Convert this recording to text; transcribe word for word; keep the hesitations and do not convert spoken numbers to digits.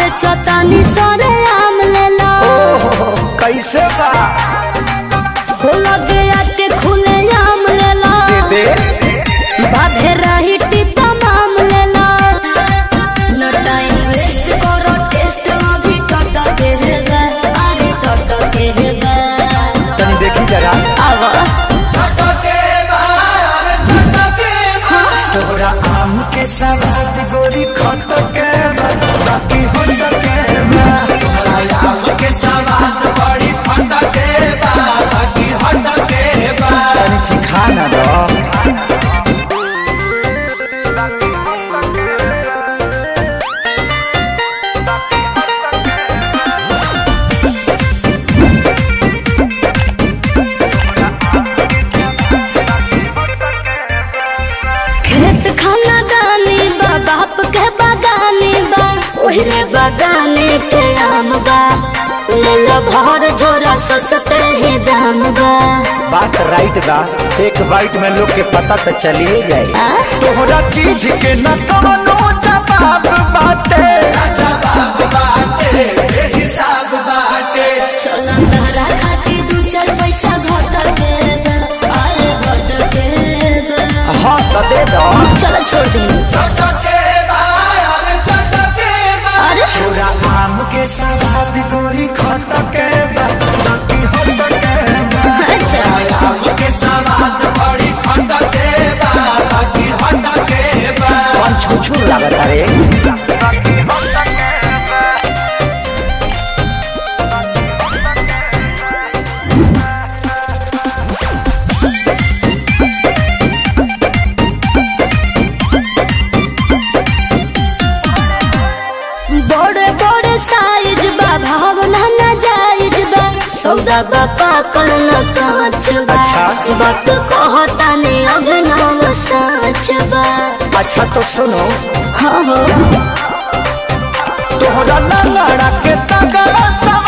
बेचो तानी सरे आम ले लो। कैसे बा हो लगे आके खुले आम ले लो। दे बाधे रही टीता माम ले लो। न टाइम वेस्ट करो टेस्ट अभी टट के है गा। अरे टट के है गा। तनी देखी जरा आवा तोरा आम के सवाद गोरी खट के बाकी होट के तोरा आम के सवाद बड़ी खट के बाकी होट के तनी चिखा ना दो। बाप के बागानी बा ओहरे बागाने के आम बा। ले लो भर झोरा सस्ते ही दाम बा। बात राइट बा एक बाइट में लोग के पता तो चलिए जाए। तोहरा चीज के न कोनो जवाब बाटे जवाब बाटे हिसाब बाटे। चलो तहरा खाती दू चार पैसा घट के अरे घट के हाँ तो दे दो। चलो छोड़ दे। तोरा आम के सवाद गोरी खट के बाकी होट के। अच्छा आम के सवाद बड़ी खट के बाकी होट के कौन छुछू लागत रे। सौदा बापा करना कांच बा। अच्छा बात कहता ने अभिनव सच बा। अच्छा तो सुनो हाँ हो तोहरा लंगड़ा के तगड़ा